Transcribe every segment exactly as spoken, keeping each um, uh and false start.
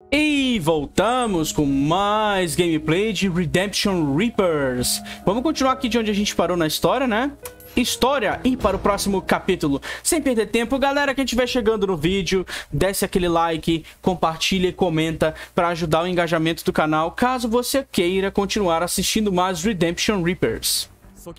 E voltamos com mais gameplay de Redemption Reapers. Vamos continuar aqui de onde a gente parou na história, né? História e para o próximo capítulo. Sem perder tempo, galera, quem estiver chegando no vídeo, desce aquele like, compartilha e comenta para ajudar o engajamento do canal, caso você queira continuar assistindo mais Redemption Reapers.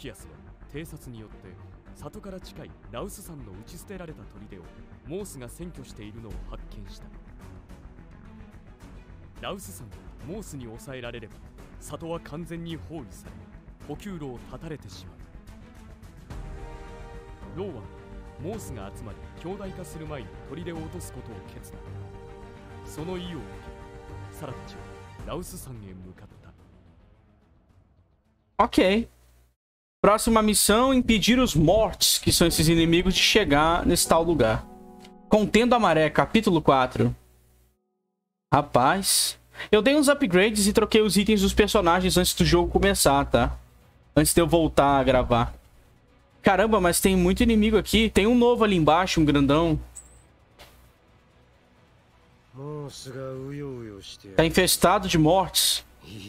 Ok. Próxima missão: impedir os mortos, que são esses inimigos, de chegar nesse tal lugar. Contendo a maré, capítulo quatro. Rapaz, eu dei uns upgrades e troquei os itens dos personagens antes do jogo começar, tá? Antes de eu voltar a gravar. Caramba, mas tem muito inimigo aqui. Tem um novo ali embaixo, um grandão. Tá infestado de mortes.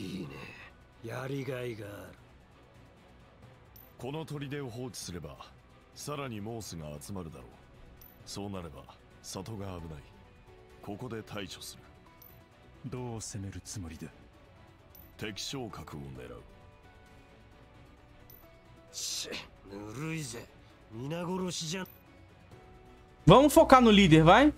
Vamos focar no líder, vai?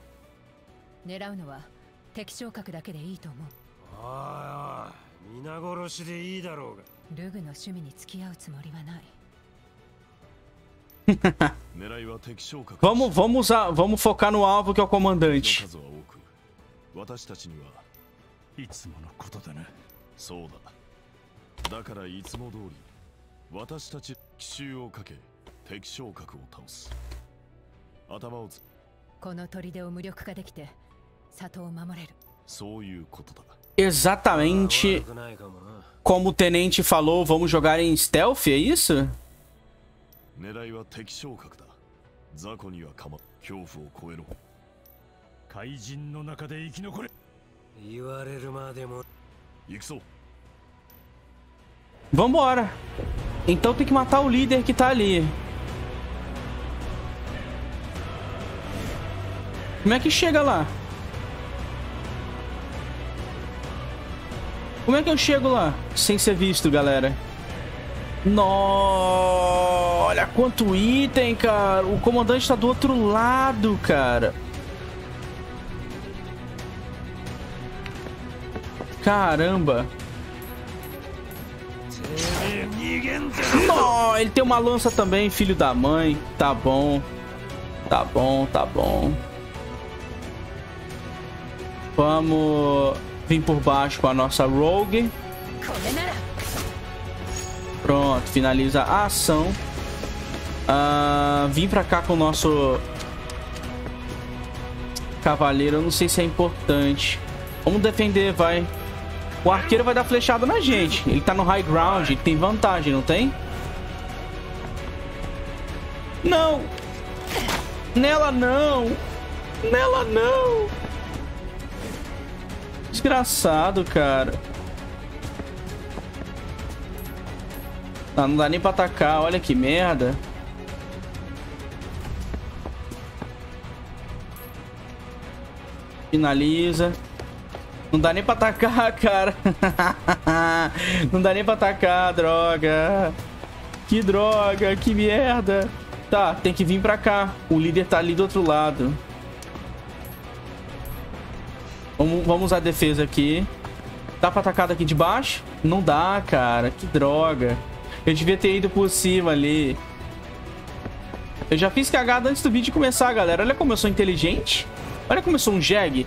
vamos, vamos, usar, vamos focar no alvo, que é o comandante. Exatamente como o tenente falou, vamos jogar em stealth, é isso? Vambora. Então tem que matar o líder que tá ali. Como é que chega lá? Como é que eu chego lá sem ser visto, galera? Nossa, olha quanto item, cara. O comandante tá do outro lado, cara. Caramba. Nossa, ele tem uma lança também, filho da mãe. Tá bom. Tá bom, tá bom. Vamos vir por baixo com a nossa Rogue. Pronto, finaliza a ação. Uh, vim pra cá com o nosso cavaleiro. Eu não sei se é importante. Vamos defender, vai. O arqueiro vai dar flechada na gente. Ele tá no high ground, ele tem vantagem, não tem? Não! Nela não! Nela não! Desgraçado, cara. Ah, não dá nem pra atacar, olha que merda. Finaliza. Não dá nem pra atacar, cara. Não dá nem pra atacar, droga. Que droga, que merda. Tá, tem que vir pra cá. O líder tá ali do outro lado. Vamos, vamos usar a defesa aqui. Dá pra atacar daqui de baixo? Não dá, cara. Que droga. Eu devia ter ido por cima ali. Eu já fiz cagada antes do vídeo começar, galera. Olha como eu sou inteligente. Olha como eu sou um jegue.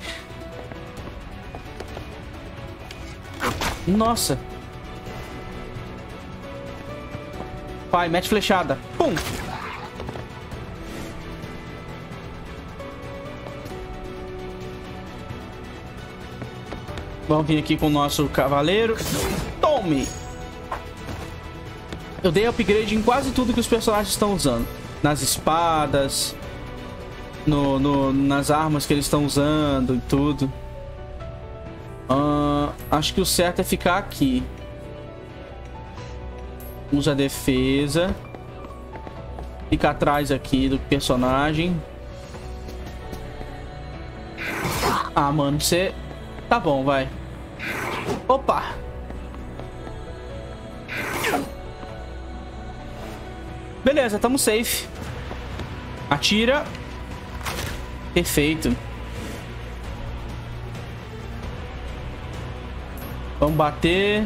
Nossa. Vai, mete flechada. Pum. Vamos vir aqui com o nosso cavaleiro. Tome! Eu dei upgrade em quase tudo que os personagens estão usando. Nas espadas. No, no, nas armas que eles estão usando e tudo. Uh, acho que o certo é ficar aqui. Usa a defesa. Fica atrás aqui do personagem. Ah, mano, você... Tá bom, vai. Opa! Beleza, tamo safe. Atira. Perfeito. Vamos bater.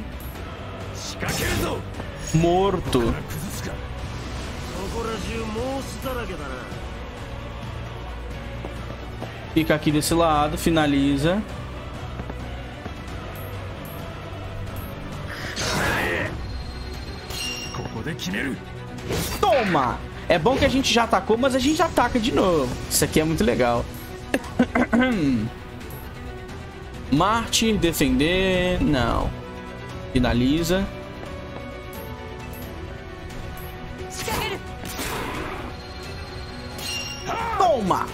Morto. Fica aqui desse lado, finaliza. Toma! É bom que a gente já atacou, mas a gente já ataca de novo. Isso aqui é muito legal. Mártir, defender... Não. Finaliza. Toma!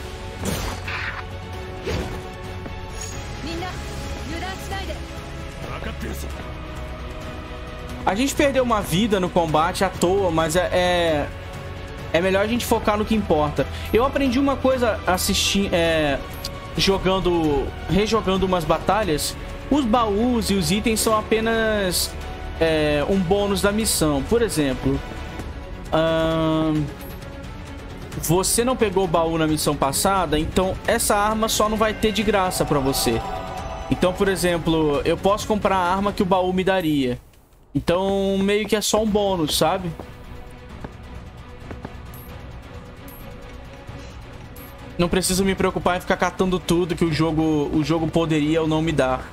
A gente perdeu uma vida no combate à toa, mas é, é, é melhor a gente focar no que importa. Eu aprendi uma coisa assistindo, é, jogando, rejogando umas batalhas. Os baús e os itens são apenas é, um bônus da missão. Por exemplo, hum, você não pegou o baú na missão passada, então essa arma só não vai ter de graça pra você. Então, por exemplo, eu posso comprar a arma que o baú me daria. Então, meio que é só um bônus, sabe? Não preciso me preocupar em ficar catando tudo que o jogo, o jogo poderia ou não me dar.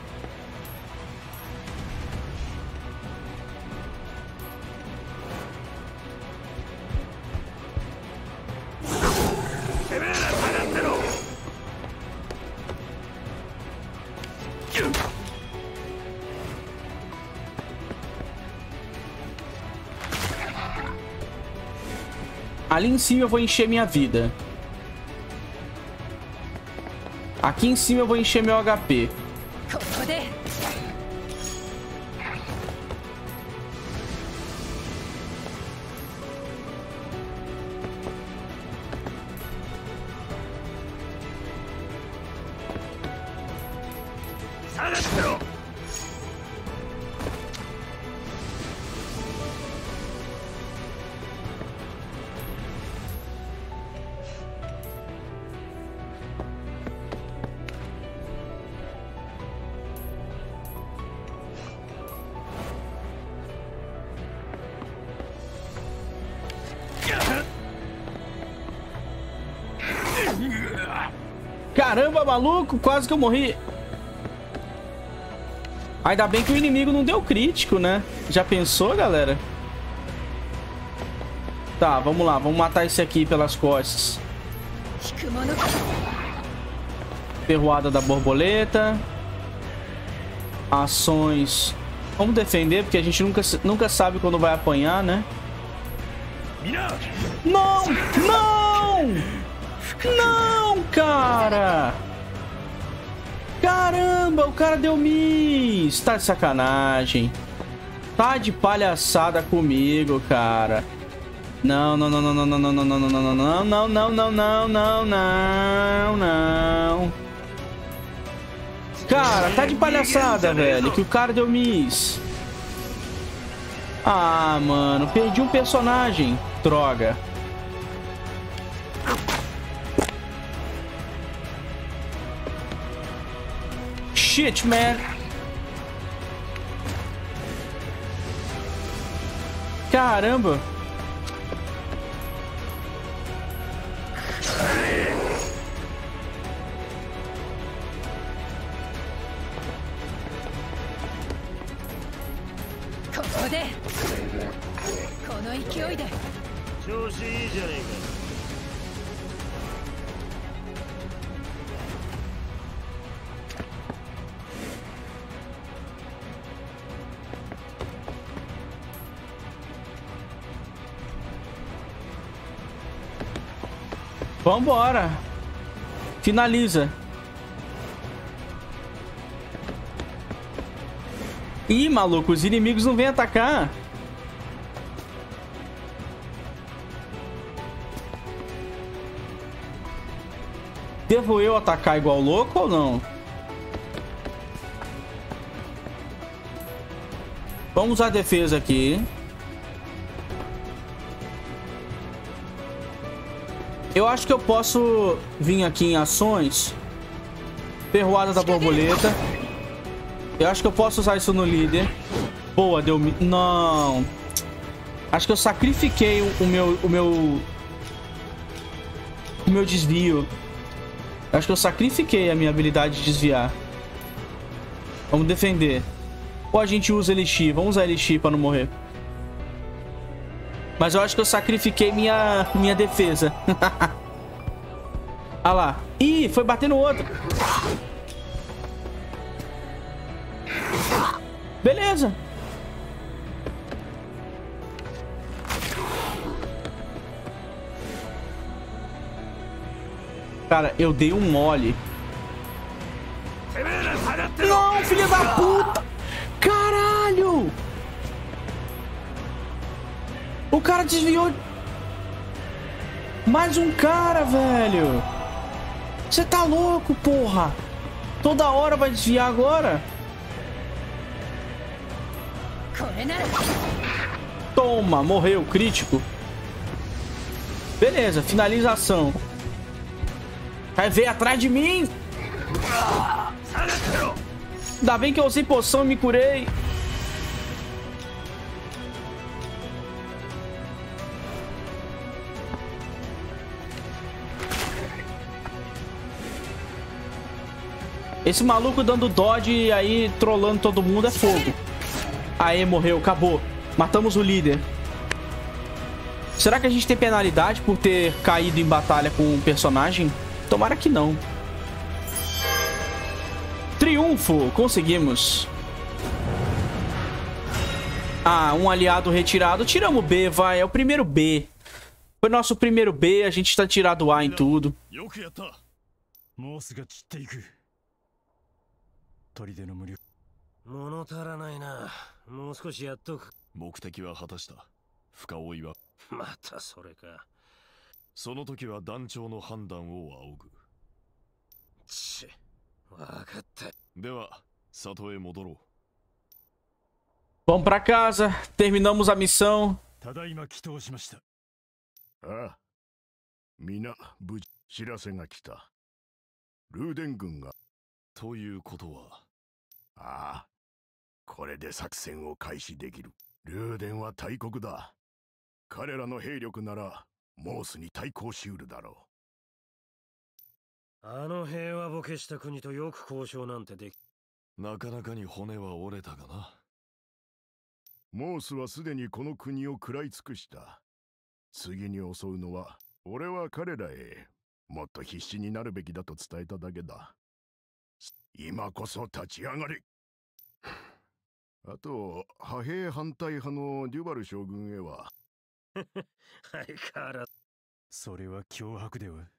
Ali em cima eu vou encher minha vida. Aqui em cima eu vou encher meu H P. Caramba, maluco, quase que eu morri. Ainda bem que o inimigo não deu crítico, né? Já pensou, galera? Tá, vamos lá, vamos matar esse aqui pelas costas. Ferroada da borboleta. Ações. Vamos defender, porque a gente nunca, nunca sabe quando vai apanhar, né? Não! Não! Não, cara! Caramba, o cara deu miss! Tá de sacanagem. Tá de palhaçada comigo, cara. Não, não, não, não, não, não, não, não, não, não, não, não, não, não, não, não, não, não, não. Cara, tá de palhaçada, velho, que o cara deu miss. Ah, mano, perdi um personagem. Droga. Shit, man. Caramba. Vambora. Finaliza. Ih, maluco, os inimigos não vêm atacar. Devo eu atacar igual louco ou não? Vamos usar a defesa aqui. Eu acho que eu posso vir aqui em ações. Ferroada da borboleta. Eu acho que eu posso usar isso no líder. Boa, deu... Não. Acho que eu sacrifiquei o meu... O meu... O meu desvio. Acho que eu sacrifiquei a minha habilidade de desviar. Vamos defender. Ou a gente usa Elixir. Vamos usar Elixir pra não morrer. Mas eu acho que eu sacrifiquei minha, minha defesa. Ah lá. Ih, foi bater no outro. Beleza. Cara, eu dei um mole. Não, filha da puta. Caralho. O cara desviou. Mais um cara, velho. Você tá louco, porra. Toda hora vai desviar agora. Toma, morreu, crítico. Beleza, finalização. Vai ver atrás de mim. Ainda bem que eu usei poção e me curei. Esse maluco dando dodge e aí trollando todo mundo é fogo. Aê, morreu, acabou. Matamos o líder. Será que a gente tem penalidade por ter caído em batalha com um personagem? Tomara que não. Triunfo, conseguimos. Ah, um aliado retirado. Tiramos B, vai, é o primeiro B. Foi nosso primeiro B, a gente tá tirado A em tudo. Vamos pra casa, terminamos a missão. Ah, mina, buji, shirase ga kita. Ruden-gun ga. ということは。ああ、これで作戦を開始できる。ルーデンは大国だ。彼らの兵力ならモースに対抗しうるだろう。あの平和ボケした国とよく交渉なんてでき。なかなかに骨は折れたがな。モースはすでにこの国を食らい尽くした。次に襲うのは、俺は彼らへもっと必死になるべきだと伝えただけだ。今こそ立ち上がれ。あと、派兵反対派のデュバル将軍へは。相変わらず。それは脅迫では。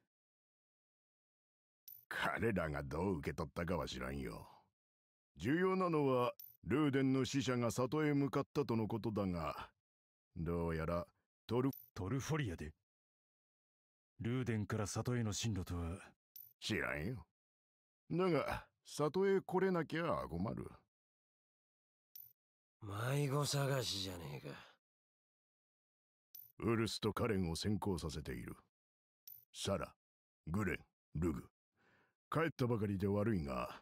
彼らがどう受け取ったかは知らんよ。重要なのは、ルーデンの使者が里へ向かったとのことだが、どうやらトル、トルフォリアで。ルーデンから里への進路とは。知らんよ。だが、里へ来れなきゃ困る。迷子探しじゃねえか。ウルスとカレンを先行させている。サラ、グレン、ルグ。帰ったばかりで悪いが。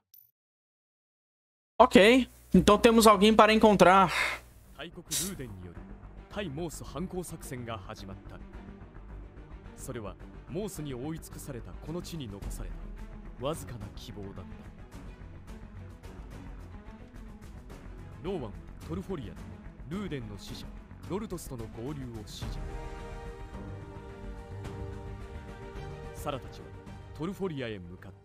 Ok, então temos alguém para encontrar. 大国ルーデンによる対モース反攻作戦が始まった。それはモースに覆い尽くされたこの地に残されたわずかな希望だった。ローワンはトルフォリアでルーデンの使者ロルトスとの合流を指示。サラたちはトルフォリアへ向かった。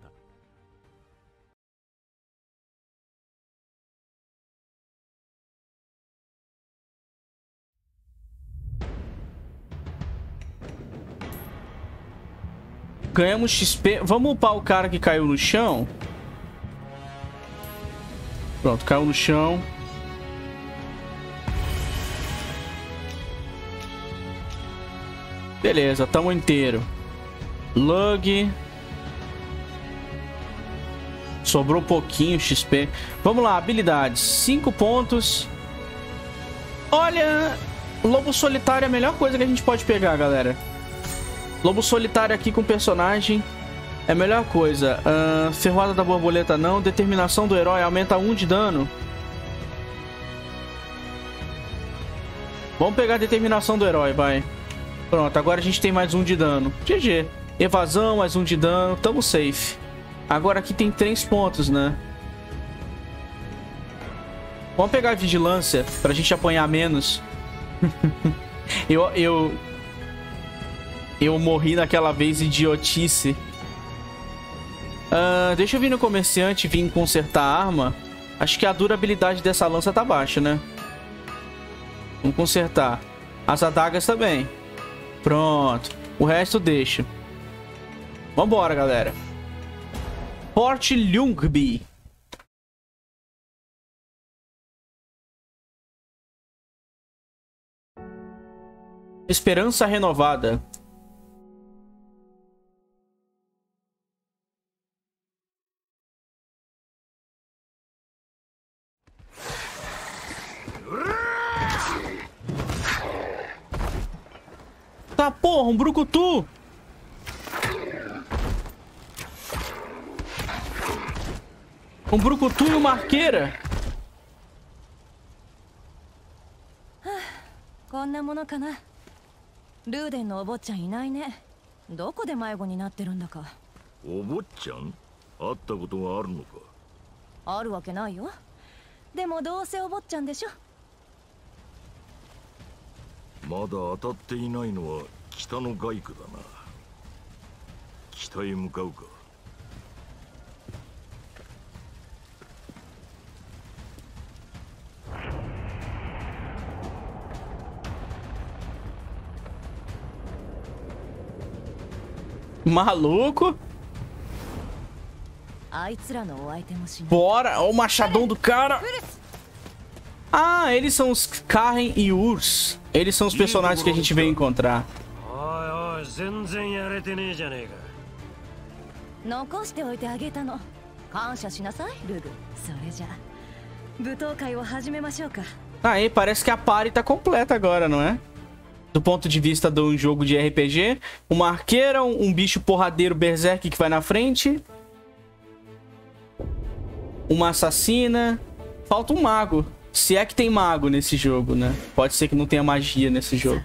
Ganhamos X P. Vamos upar o cara que caiu no chão. Pronto, caiu no chão. Beleza, tamo inteiro. Lug. Sobrou pouquinho X P. Vamos lá, habilidades. cinco pontos. Olha, Lobo Solitário é a melhor coisa que a gente pode pegar, galera. Lobo Solitário aqui com personagem é a melhor coisa. Uh, Ferroada da Borboleta não. Determinação do Herói aumenta um de dano. Vamos pegar a Determinação do Herói, vai. Pronto, agora a gente tem mais um de dano. G G. Evasão, mais um de dano. Tamo safe. Agora aqui tem três pontos, né? Vamos pegar a Vigilância pra gente apanhar menos. eu, eu... Eu morri naquela vez, idiotice. Uh, deixa eu vir no comerciante e vir consertar a arma. Acho que a durabilidade dessa lança tá baixa, né? Vamos consertar. As adagas também. Pronto. O resto deixa. Vambora, galera. Forte Ljungby. Esperança renovada. Tá, porra, um brucutu. Um brucutu e uma arqueira. こんなものかな。ルーデンのお坊ちゃんいないね。どこで迷子になってるんだか。 お坊ちゃん会ったことがあるのか。 あるわけないよ。でもどうせお坊ちゃんでしょ。 まだ当たっていないのは北の街区だな。北へ向かうか。 Maluco? Bora! Olha o machadão do cara! Ah, eles são os Karen e Urs. Eles são os personagens que a gente veio encontrar. Aí, parece que a party tá completa agora, não é? Do ponto de vista de um jogo de R P G. Uma arqueira, um, um bicho porradeiro berserk que vai na frente. Uma assassina. Falta um mago. Se é que tem mago nesse jogo, né? Pode ser que não tenha magia nesse jogo.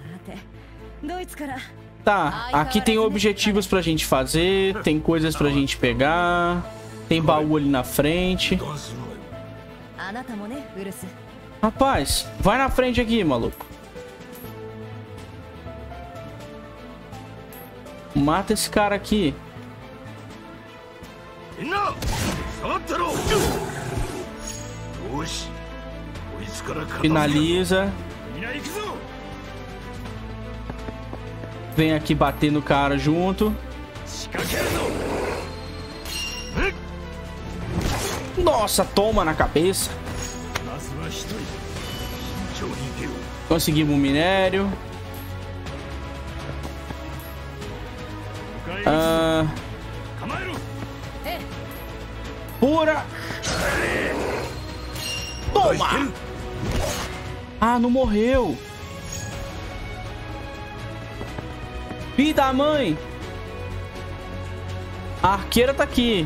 Tá, aqui tem objetivos pra gente fazer. Tem coisas pra gente pegar. Tem baú ali na frente. Rapaz, vai na frente aqui, maluco. Mata esse cara aqui. Finaliza. Vem aqui bater no cara junto. Nossa, toma na cabeça. Conseguimos um minério. Ah, pura. Toma. Ah, não morreu. Filho da mãe. A arqueira tá aqui.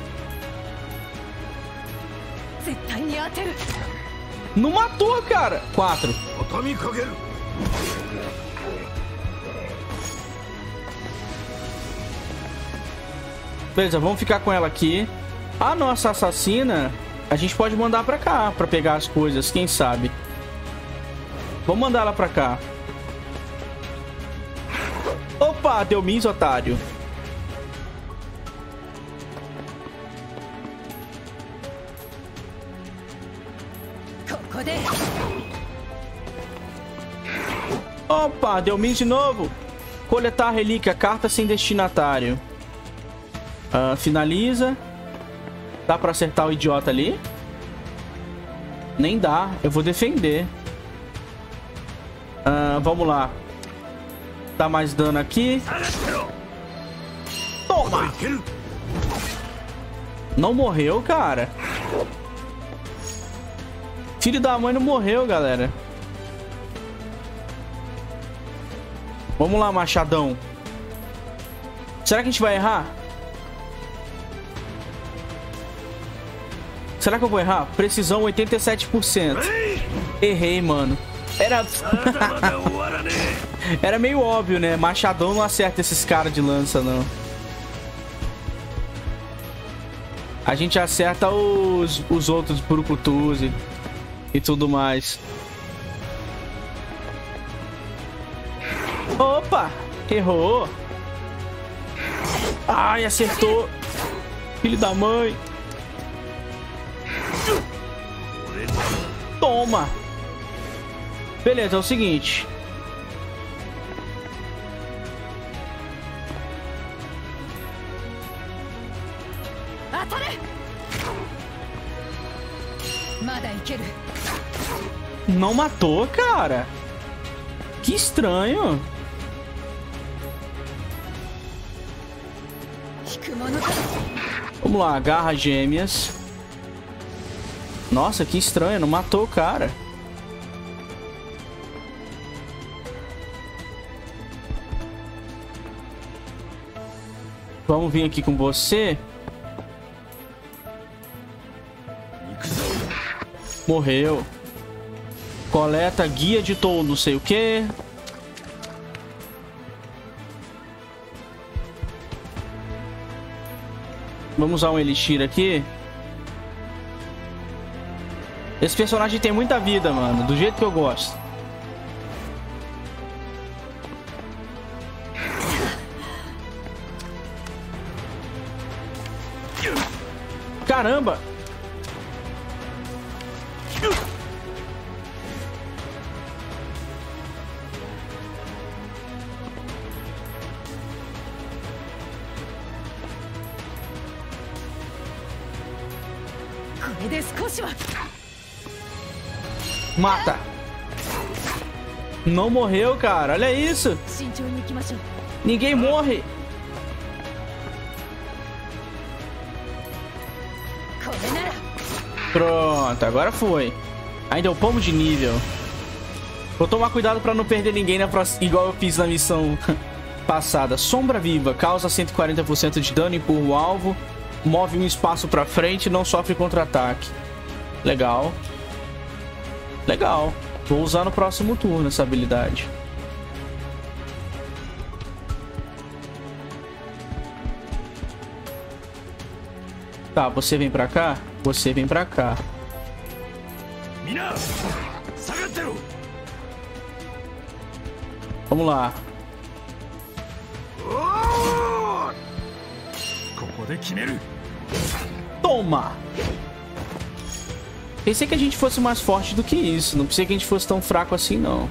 Não matou, cara. Quatro. Beleza, vamos ficar com ela aqui. A nossa assassina, a gente pode mandar pra cá, pra pegar as coisas, quem sabe. Vamos mandar ela pra cá. Opa, deu mis, otário. Opa, deu mis de novo. Coletar a relíquia, carta sem destinatário. Uh, finaliza. Dá pra acertar o idiota ali? Nem dá. Eu vou defender. Uh, vamos lá. Dá mais dano aqui. Toma! Não morreu, cara. Filho da mãe não morreu, galera. Vamos lá, machadão. Será que a gente vai errar? Será que eu vou errar? Precisão oitenta e sete por cento. Errei, mano. Era... Era meio óbvio, né? Machadão não acerta esses caras de lança, não. A gente acerta os, os outros Brucutus e, e tudo mais. Opa! Errou! Ai, acertou! Filho da mãe! Toma! Beleza, é o seguinte. Não matou, cara. Que estranho. Vamos lá, garra gêmeas. Nossa, que estranho, não matou o cara. Vamos vir aqui com você. Morreu. Coleta guia de tom, não sei o que. Vamos usar um elixir aqui. Esse personagem tem muita vida, mano. Do jeito que eu gosto. Caramba! Mata! Não morreu, cara. Olha isso. Ninguém morre. Pronto, agora foi. Ainda upamos de nível. Vou tomar cuidado pra não perder ninguém na próxima, igual eu fiz na missão passada. Sombra viva. Causa cento e quarenta por cento de dano, empurra o alvo. Move um espaço pra frente e não sofre contra-ataque. Legal. Legal. Vou usar no próximo turno essa habilidade. Tá, você vem pra cá? Você vem pra cá. Vamos lá. Toma! Pensei que a gente fosse mais forte do que isso. Não pensei que a gente fosse tão fraco assim, não.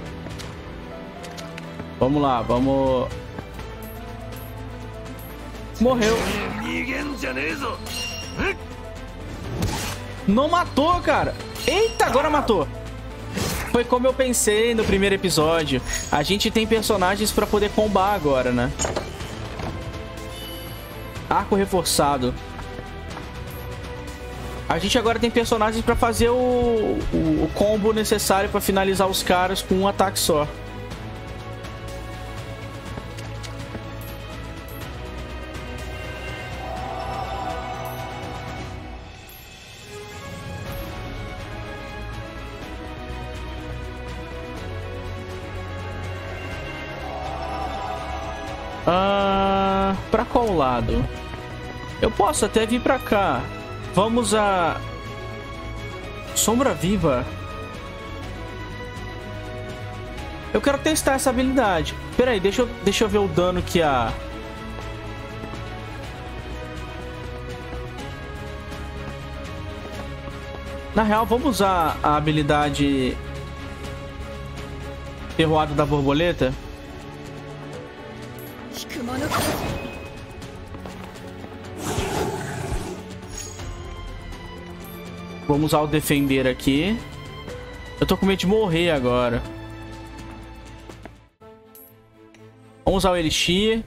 Vamos lá, vamos... Morreu. Não matou, cara. Eita, agora matou. Foi como eu pensei no primeiro episódio. A gente tem personagens pra poder combar agora, né? Arco reforçado. A gente agora tem personagens pra fazer o, o, o combo necessário pra finalizar os caras com um ataque só. Ah, pra qual lado? Eu posso até vir pra cá. Vamos a... Sombra viva. Eu quero testar essa habilidade. Pera aí, deixa eu, deixa eu ver o dano que a... Na real, vamos usar a habilidade... Ferroada da borboleta. Vamos usar o defender aqui. Eu tô com medo de morrer agora. Vamos usar o Elixir.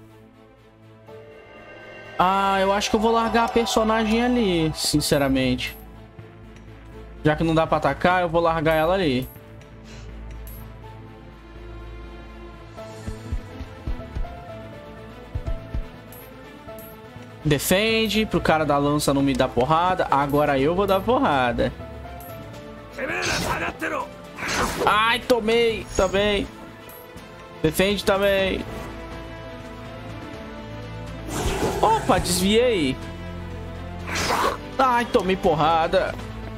Ah, eu acho que eu vou largar a personagem ali, sinceramente. Já que não dá pra atacar, eu vou largar ela ali. Defende, pro cara da lança não me dar porrada. Agora eu vou dar porrada. Ai, tomei também. Defende também. Opa, desviei. Ai, tomei porrada.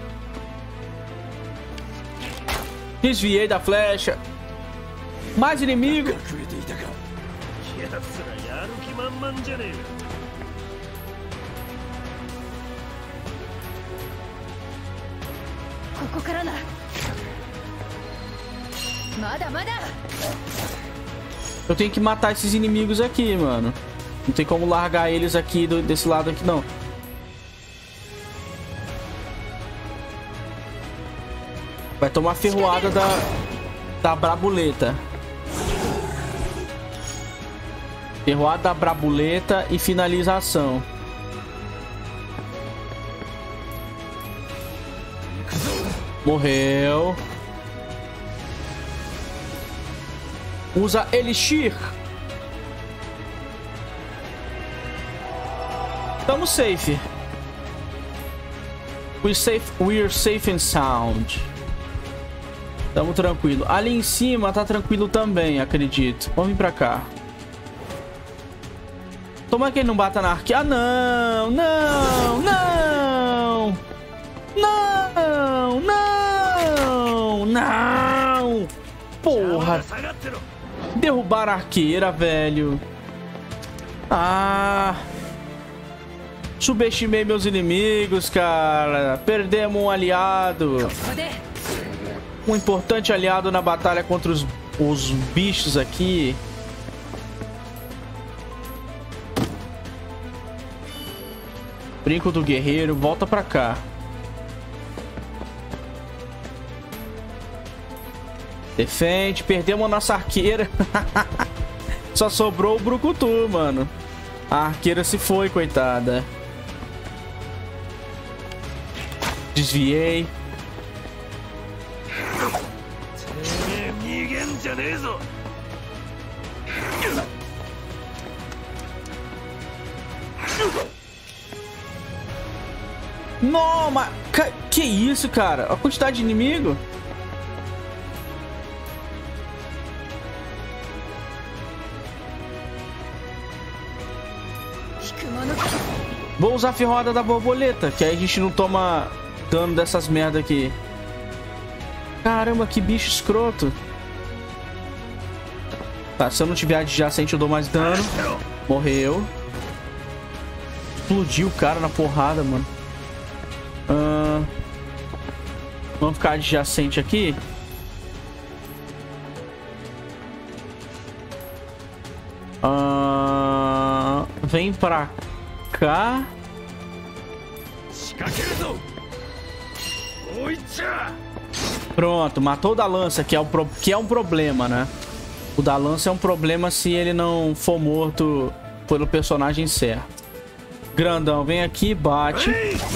Desviei da flecha. Mais inimigo. Eu tenho que matar esses inimigos aqui, mano. Não tem como largar eles aqui do, desse lado aqui, não. Vai tomar ferroada da, da Brabuleta. Ferroada da Brabuleta e finalização. Morreu. Usa Elixir. Estamos safe. We're safe, we're safe and sound. Tamo tranquilo. Ali em cima tá tranquilo também, acredito. Vamos vir pra cá. Toma que ele não bata na arqueira. Ah, não, não, não. Não, não, não. Porra. Derrubar a arqueira, velho. Ah. Subestimei meus inimigos, cara. Perdemos um aliado. Um importante aliado na batalha contra os, os bichos aqui. Brinco do guerreiro. Volta pra cá. Defende. Perdemos a nossa arqueira. Só sobrou o brucutu, mano. A arqueira se foi, coitada. Desviei. Não, mas... Que isso, cara? A quantidade de inimigo. Vou usar a ferroada da borboleta, que aí a gente não toma dano dessas merda aqui. Caramba, que bicho escroto. Tá, se eu não tiver adjacente eu dou mais dano. Morreu. Explodiu o cara na porrada, mano. Uh, vamos ficar adjacente aqui. Uh, vem pra cá. Pronto, matou o da lança, que é, o pro... que é um problema, né? O da lança é um problema se ele não for morto pelo personagem certo. Grandão, vem aqui, bate.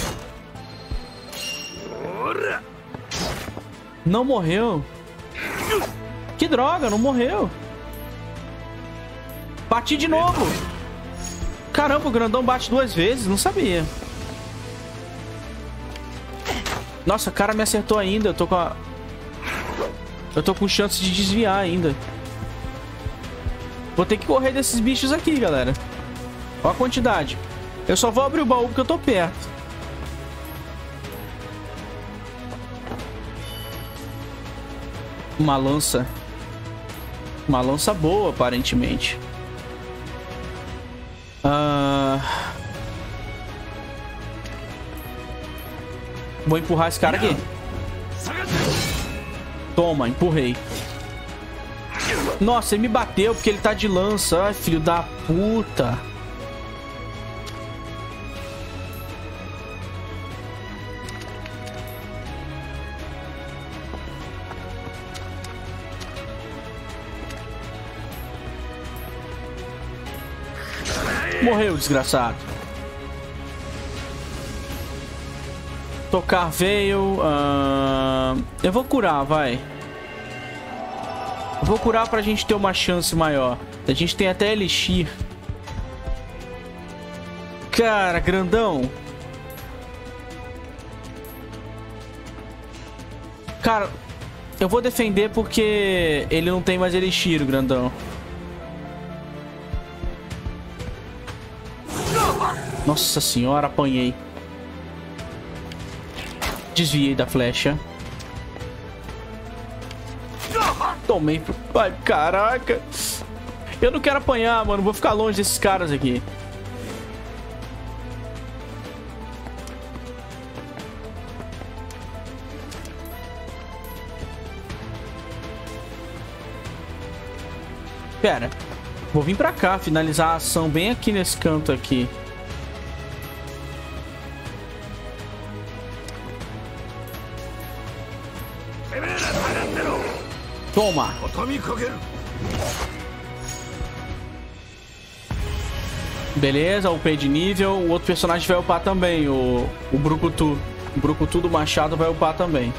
Não morreu. Que droga, não morreu. Bati de novo. Caramba, o grandão bate duas vezes, não sabia. Nossa, o cara me acertou ainda. Eu tô com a... Eu tô com chance de desviar ainda. Vou ter que correr desses bichos aqui, galera. Olha a quantidade. Eu só vou abrir o baú porque eu tô perto. Uma lança. Uma lança boa, aparentemente. Ah... Vou empurrar esse cara aqui. Toma, empurrei. Nossa, ele me bateu porque ele tá de lança. Ai, filho da puta. Morreu, desgraçado. Tocar veio. Uh... Eu vou curar, vai. Eu vou curar pra gente ter uma chance maior. A gente tem até elixir. Cara, grandão. Cara, eu vou defender porque ele não tem mais elixir, o grandão. Nossa senhora, apanhei. Desviei da flecha. Tomei. Ai, caraca. Eu não quero apanhar, mano. Vou ficar longe desses caras aqui. Pera. Vou vir pra cá, finalizar a ação bem aqui nesse canto aqui. Toma! Beleza, upei de nível. O outro personagem vai upar também, o, o Brucutu. O Brucutu do Machado vai upar também.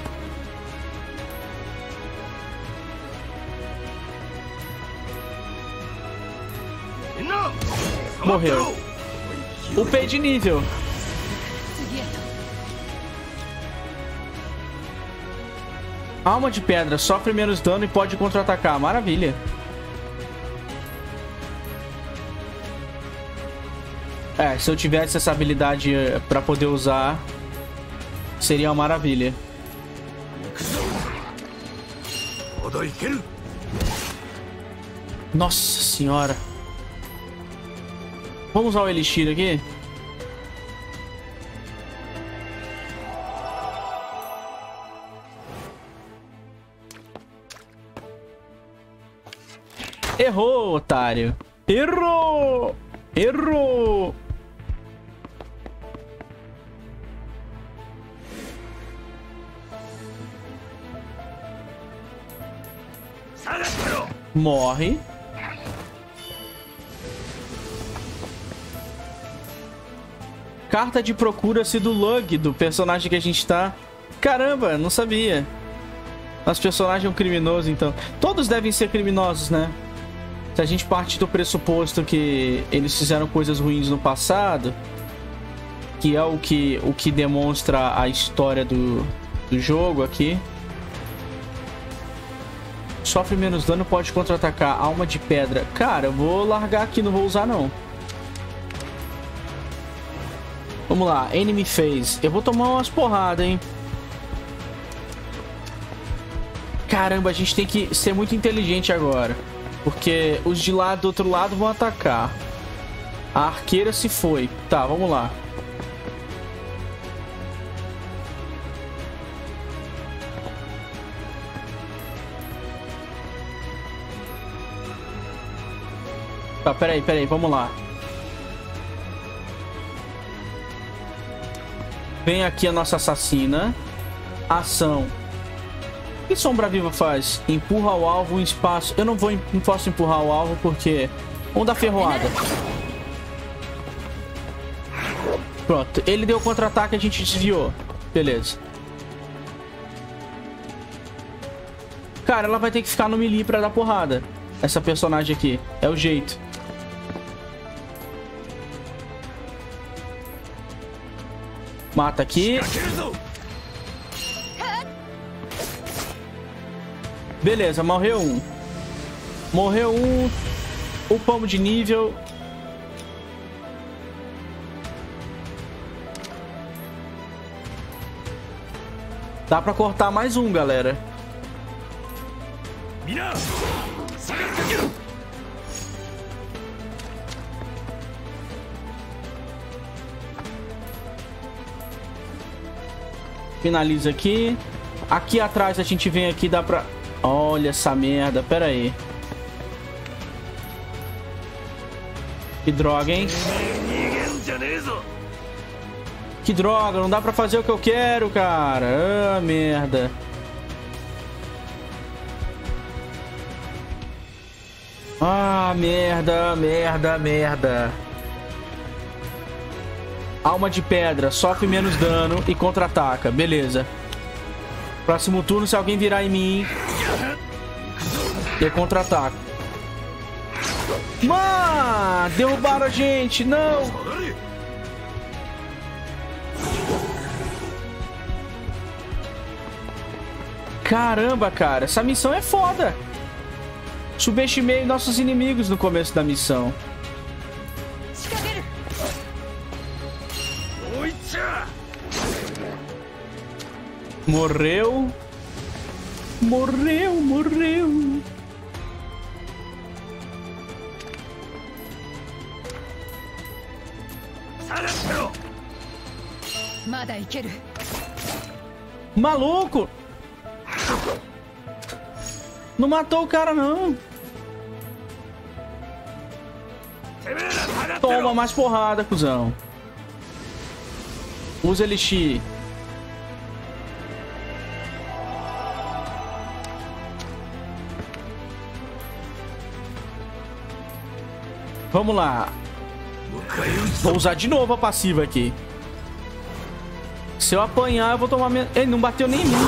Morreu. Upei de nível. Alma de pedra, sofre menos dano e pode contra-atacar. Maravilha. É, se eu tivesse essa habilidade pra poder usar, seria uma maravilha. Nossa senhora. Vamos usar o elixir aqui? Errou, otário. Errou! Errou! Morre. Carta de procura-se do Lug, do personagem que a gente tá. Caramba, não sabia. Nosso personagem é um criminoso, então. Todos devem ser criminosos, né? Se a gente parte do pressuposto que eles fizeram coisas ruins no passado, que é o que, o que demonstra a história do, do jogo aqui. Sofre menos dano, pode contra-atacar. Alma de pedra. Cara, eu vou largar aqui, não vou usar não. Vamos lá, Enemy Phase. Eu vou tomar umas porradas, hein. Caramba, a gente tem que ser muito inteligente agora. Porque os de lá do outro lado vão atacar. A arqueira se foi. Tá, vamos lá. Tá, peraí, peraí, vamos lá. Vem aqui a nossa assassina. Ação. O que Sombra Viva faz? Empurra o alvo em espaço. Eu não vou, não posso empurrar o alvo porque... Vamos dar ferroada. Pronto. Ele deu contra-ataque, a gente desviou. Beleza. Cara, ela vai ter que ficar no melee pra dar porrada. Essa personagem aqui. É o jeito. Mata aqui. Beleza, morreu um. Morreu um. Upamos de nível. Dá pra cortar mais um, galera. Finaliza aqui. Aqui atrás a gente vem aqui, dá pra... Olha essa merda, pera aí. Que droga, hein? Que droga, não dá pra fazer o que eu quero, cara. Ah, merda. Ah, merda, merda, merda. Alma de pedra, sofre menos dano e contra-ataca. Beleza. Próximo turno, se alguém virar em mim, eu contra-ataco. Mano, derrubaram a gente. Não. Caramba, cara. Essa missão é foda. Subestimei nossos inimigos no começo da missão. Morreu. Morreu, morreu. Maluco! Não matou o cara, não. Toma mais porrada, cuzão. Usa elixir. Vamos lá. Vou usar de novo a passiva aqui. Se eu apanhar, eu vou tomar minha... Ele não bateu nem em mim.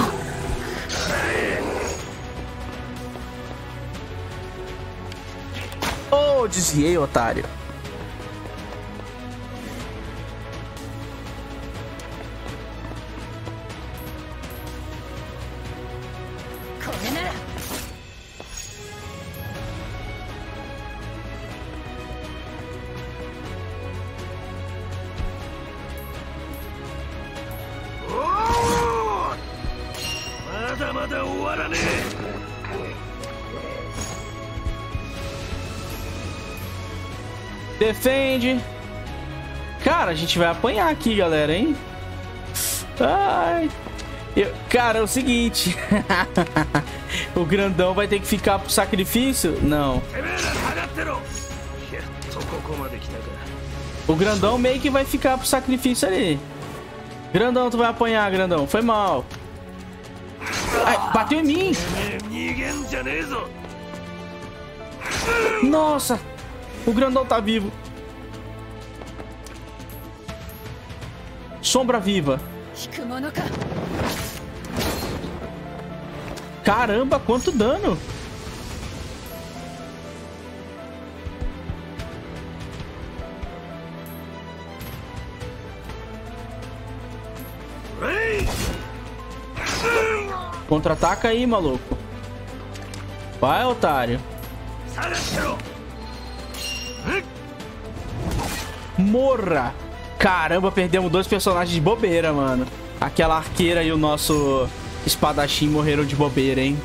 Oh, desviei, otário. Defende. Cara, a gente vai apanhar aqui, galera, hein? Ai. Eu... Cara, é o seguinte. O grandão vai ter que ficar pro sacrifício? Não. O grandão meio que vai ficar pro sacrifício ali. Grandão, tu vai apanhar, grandão. Foi mal. Ai, bateu em mim. Nossa. O grandão tá vivo. Sombra viva. Caramba, quanto dano. Contra-ataca aí, maluco. Vai, otário. Morra! Caramba, perdemos dois personagens de bobeira, mano. Aquela arqueira e o nosso espadachim morreram de bobeira, hein?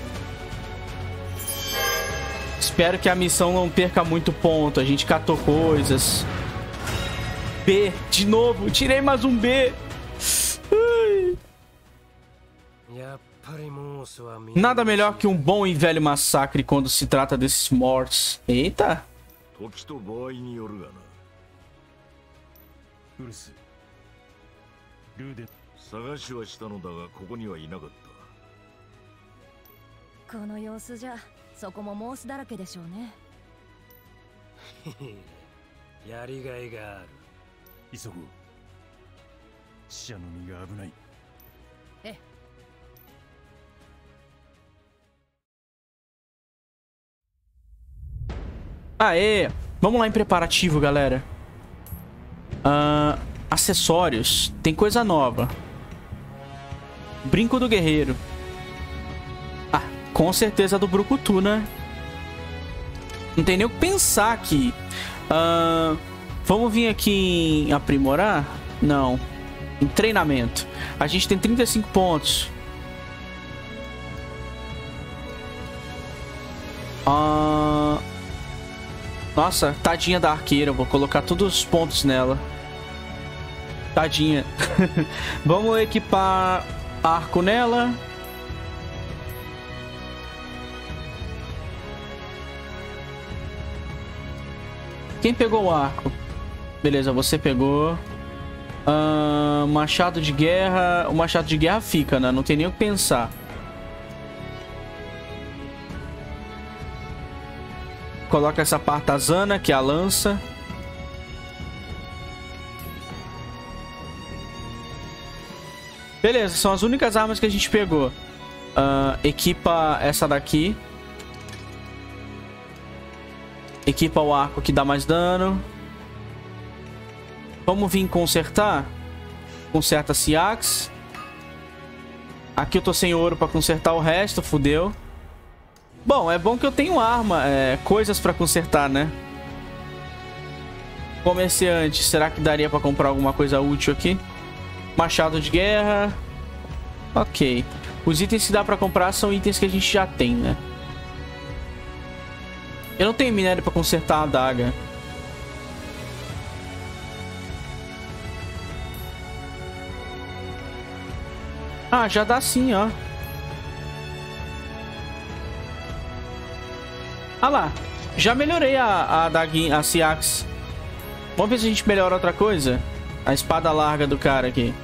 Espero que a missão não perca muito ponto. A gente catou coisas. B, de novo. Tirei mais um B. Ai. Nada melhor que um bom e velho massacre quando se trata desses mortos. Eita. Aê! Vamos lá em preparativo, galera. Uh, acessórios. Tem coisa nova. Brinco do guerreiro. Ah, com certeza do Brucutu, né? Não tem nem o que pensar aqui. Uh, vamos vir aqui em aprimorar? Não. Em treinamento. A gente tem trinta e cinco pontos. Ah... Uh... Nossa, tadinha da arqueira. Vou colocar todos os pontos nela. Tadinha. Vamos equipar arco nela. Quem pegou o arco? Beleza, você pegou. Uh, machado de guerra. O machado de guerra fica, né? Não tem nem o que pensar. Coloca essa partazana, que é a lança. Beleza, são as únicas armas que a gente pegou. Uh, equipa essa daqui. Equipa o arco que dá mais dano. Vamos vir consertar. Conserta Siax. Aqui eu tô sem ouro pra consertar o resto, fudeu. Bom, é bom que eu tenho arma, é, coisas pra consertar, né? Comerciante, será que daria pra comprar alguma coisa útil aqui? Machado de guerra. Ok. Os itens que dá pra comprar são itens que a gente já tem, né? Eu não tenho minério pra consertar a adaga. Ah, já dá sim, ó. Ah lá. Já melhorei a, a adaguinha, a Siax. Vamos ver se a gente melhora outra coisa. A espada larga do cara aqui.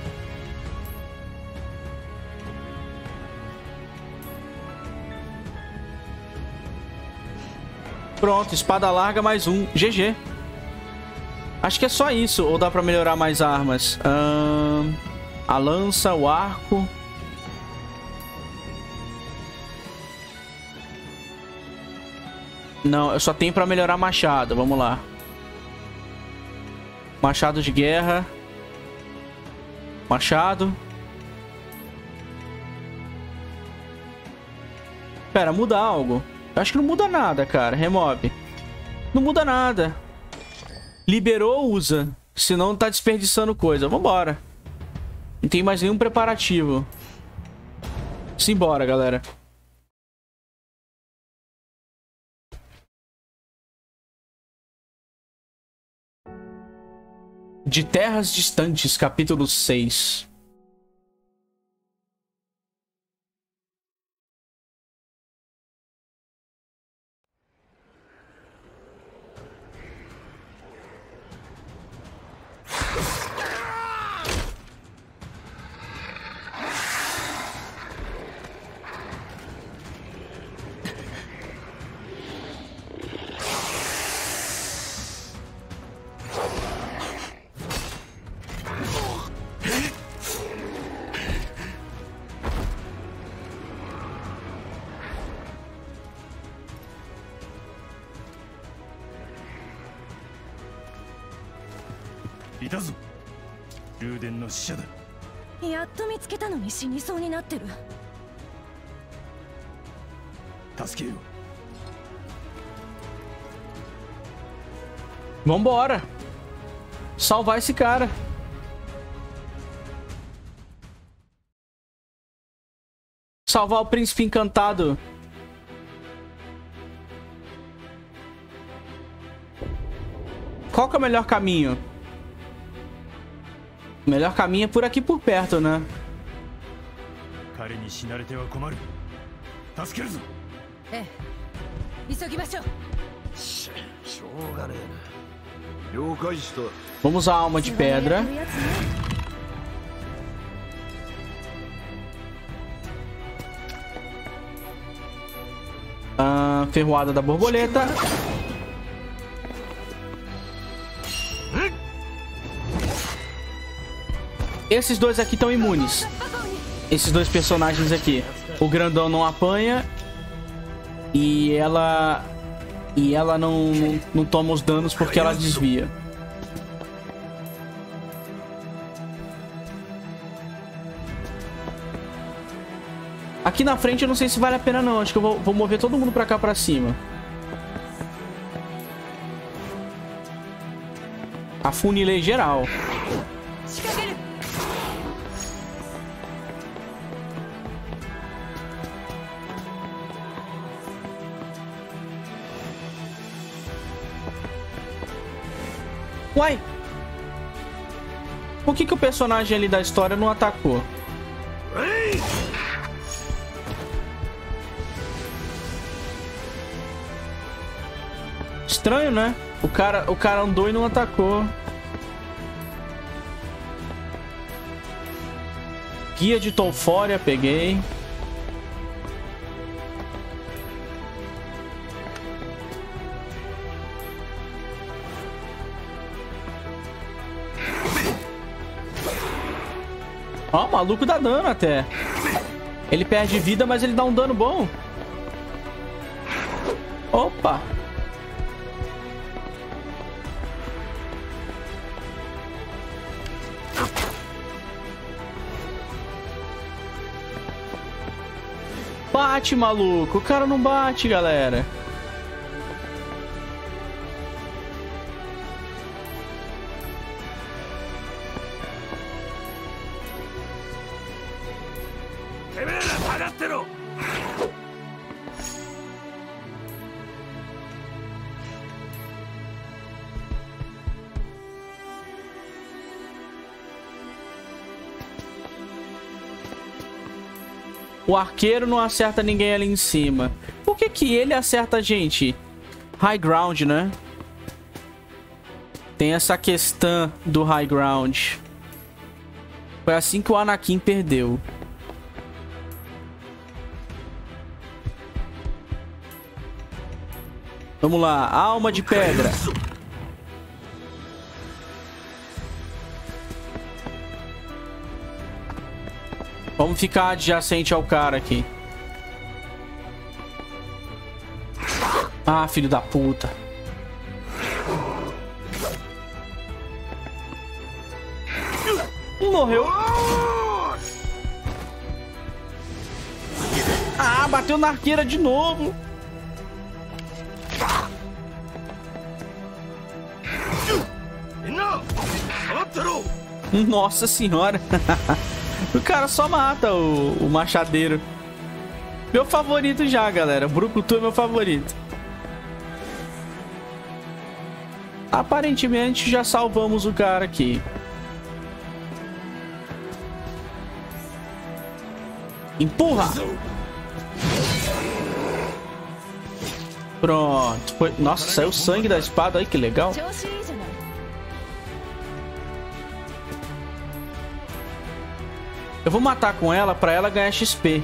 Pronto, espada larga mais um. G G. Acho que é só isso. Ou dá pra melhorar mais armas? Ahn, a lança, o arco. Não, eu só tenho pra melhorar machado. Vamos lá. Machado de guerra. Machado. Pera, muda algo? Eu acho que não muda nada, cara. Remove. Não muda nada. Liberou, usa. Senão tá desperdiçando coisa. Vambora. Não tem mais nenhum preparativo. Simbora, galera. De Terras Distantes, capítulo seis. やっと見つけたのに死にそうになってる。 助けよう。 Vambora. Salvar esse cara. Salvar o príncipe encantado. Qual que é o melhor caminho? O melhor caminho é por aqui por perto, né? Vamos usar a alma de pedra. Ah, ferroada da borboleta. Esses dois aqui estão imunes. Esses dois personagens aqui. O grandão não apanha. E ela... E ela não, não, não toma os danos porque ela desvia. Aqui na frente eu não sei se vale a pena não. Acho que eu vou, vou mover todo mundo pra cá pra cima. Afunilei geral. Uai! Por que que o personagem ali da história não atacou? Estranho, né? O cara, o cara andou e não atacou. Guia de Tolfória, peguei. Ó, maluco dá dano até. Ele perde vida, mas ele dá um dano bom. Opa. Bate, maluco. O cara não bate, galera. O arqueiro não acerta ninguém ali em cima. Por que que ele acerta a gente? High ground, né? Tem essa questão do high ground. Foi assim que o Anakin perdeu. Vamos lá, alma de pedra. Vamos ficar adjacente ao cara aqui. Ah, filho da puta. Morreu. Ah, bateu na arqueira de novo. Nossa senhora. O cara só mata o, o machadeiro. Meu favorito já, galera. Brucutu é meu favorito. Aparentemente já salvamos o cara aqui. Empurra! Pronto. Foi... Nossa, saiu sangue da espada aí, que legal. Eu vou matar com ela pra ela ganhar X P.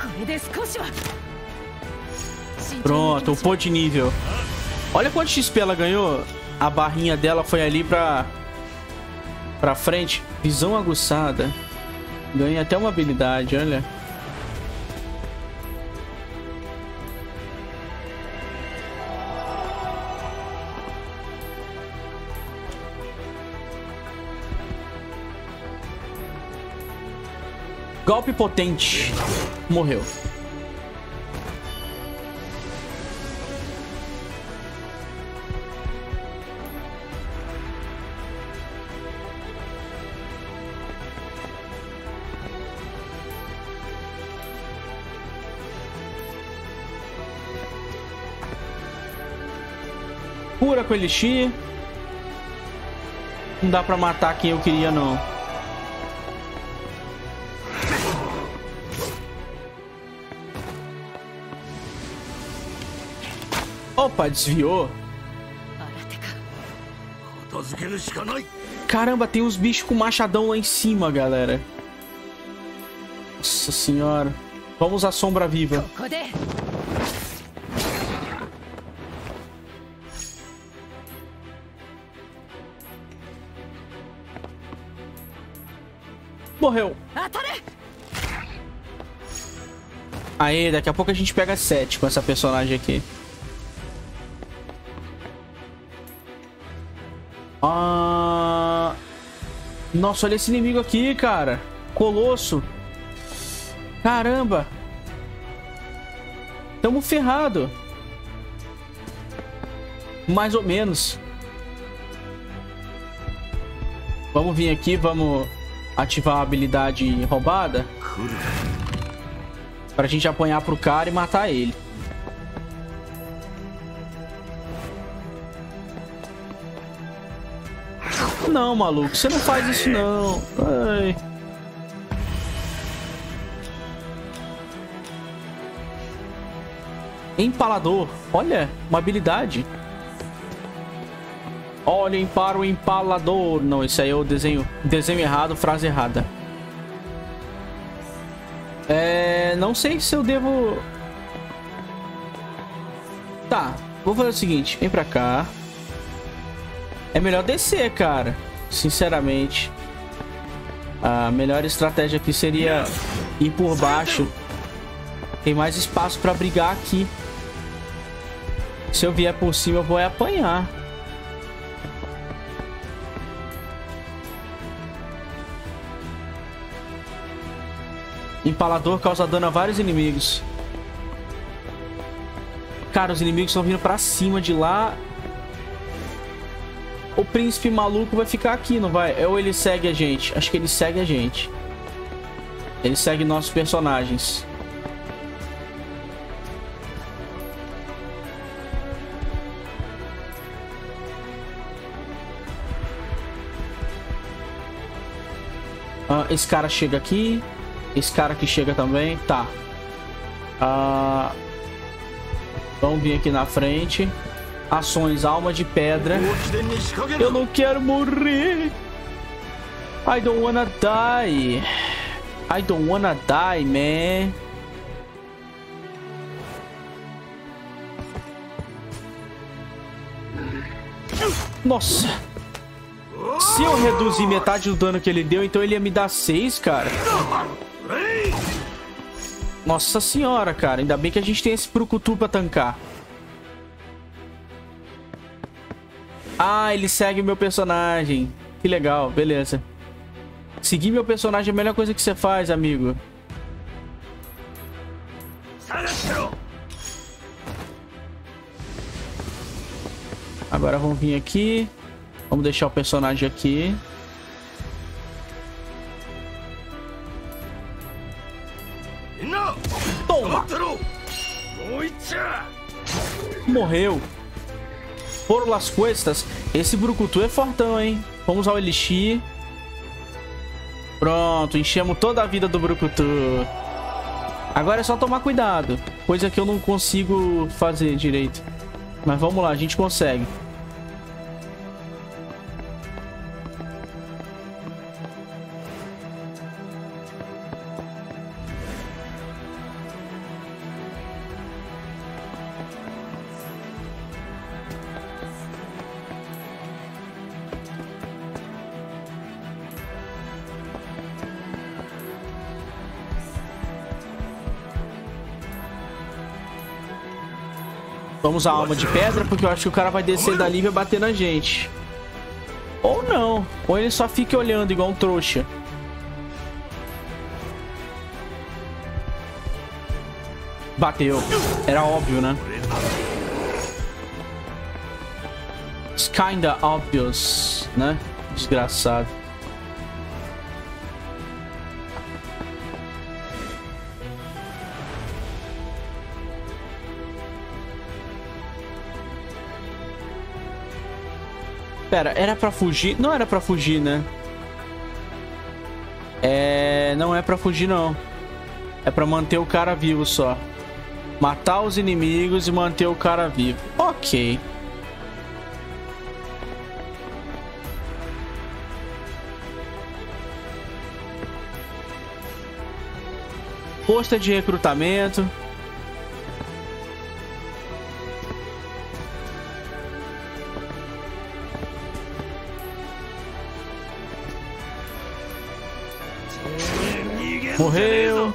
Pronto, upou de nível. Olha quanto X P ela ganhou. A barrinha dela foi ali pra... Pra frente. Visão aguçada. Ganha até uma habilidade, olha. Golpe potente. Morreu. Cura com elixir. Não dá pra matar quem eu queria, não. Opa, desviou. Caramba, tem uns bichos com machadão lá em cima, galera. Nossa senhora. Vamos à sombra viva. Morreu. Aê, daqui a pouco a gente pega sete com essa personagem aqui. Ah... Nossa, olha esse inimigo aqui, cara. Colosso. Caramba. Tamo ferrado. Mais ou menos. Vamos vir aqui, vamos ativar a habilidade roubada. Pra gente apanhar pro cara e matar ele. Não, maluco, você não faz isso não. Ai. Empalador. Olha, uma habilidade. Olhem para o empalador. Não, esse aí é o desenho, desenho errado, frase errada. É, não sei se eu devo... Tá, vou fazer o seguinte. Vem pra cá. É melhor descer, cara. Sinceramente. Ah, a melhor estratégia aqui seria ir por baixo. Tem mais espaço pra brigar aqui. Se eu vier por cima, eu vou apanhar. Empalador causa dano a vários inimigos. Cara, os inimigos estão vindo pra cima de lá. O príncipe maluco vai ficar aqui, não vai? Ou ele segue a gente? Acho que ele segue a gente. Ele segue nossos personagens. Ah, esse cara chega aqui. Esse cara aqui chega também. Tá. Ah, vamos vir aqui na frente. Ações, alma de pedra. Eu não quero morrer. I don't wanna die. I don't wanna die, man. Nossa. Se eu reduzir metade do dano que ele deu, então ele ia me dar seis, cara. Nossa senhora, cara. Ainda bem que a gente tem esse brucutu pra tancar. Ah, ele segue o meu personagem. Que legal, beleza. Seguir meu personagem é a melhor coisa que você faz, amigo. Agora vamos vir aqui. Vamos deixar o personagem aqui. Toma! Morreu. Por las cuestas. Esse brucutu é fortão, hein? Vamos ao elixir. Pronto, enchemos toda a vida do brucutu. Agora é só tomar cuidado. Coisa que eu não consigo fazer direito. Mas vamos lá, a gente consegue. Vamos usar a alma de pedra, porque eu acho que o cara vai descer dali e vai bater na gente. Ou não. Ou ele só fica olhando igual um trouxa. Bateu. Era óbvio, né? It's kinda obvious, né? Desgraçado. Pera, era pra fugir? Não era pra fugir, né? É... Não é pra fugir, não. É pra manter o cara vivo só. Matar os inimigos e manter o cara vivo. Ok. Posta de recrutamento. Morreu.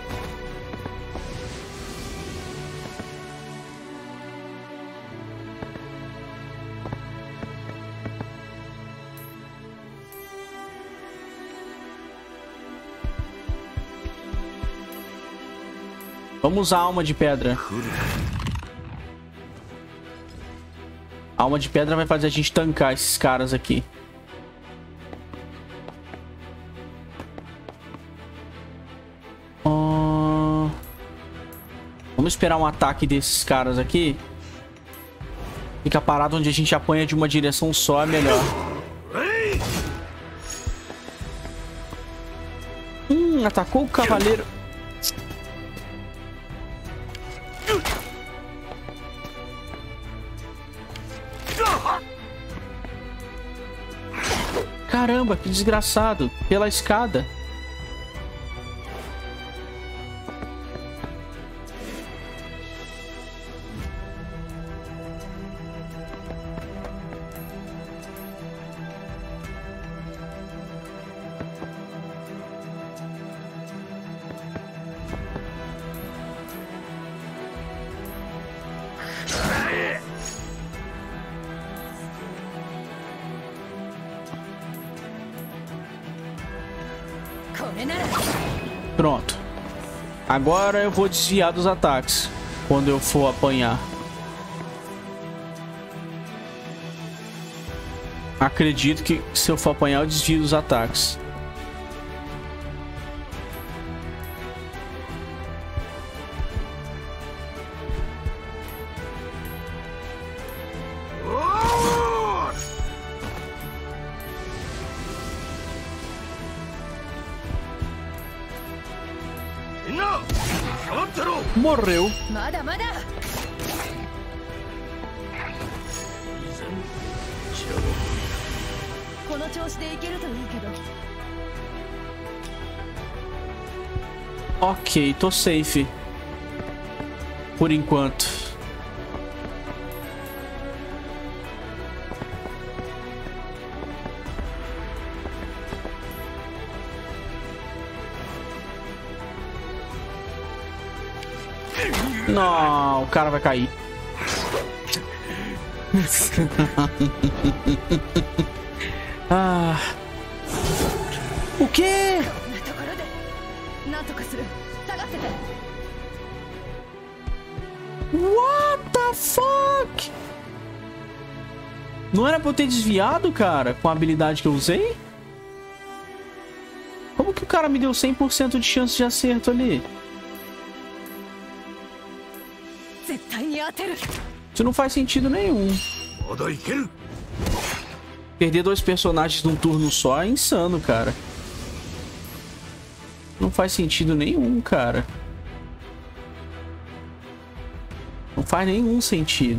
Vamos usar a alma de pedra. A alma de pedra vai fazer a gente tancar esses caras aqui. Vamos esperar um ataque desses caras aqui. Fica parado onde a gente apanha de uma direção só, é melhor. Hum, atacou o cavaleiro. Caramba, que desgraçado. Pela escada. Pronto. Agora eu vou desviar dos ataques quando eu for apanhar. Acredito que se eu for apanhar eu desvio dos ataques. Morreu. Ok, tô safe. Por enquanto. Não, o cara vai cair. Ah. O quê? What the fuck? Não era pra eu ter desviado, cara, com a habilidade que eu usei? Como que o cara me deu cem por cento de chance de acerto ali? Isso não faz sentido nenhum. Perder dois personagens num turno só é insano, cara. Não faz sentido nenhum, cara. Não faz nenhum sentido.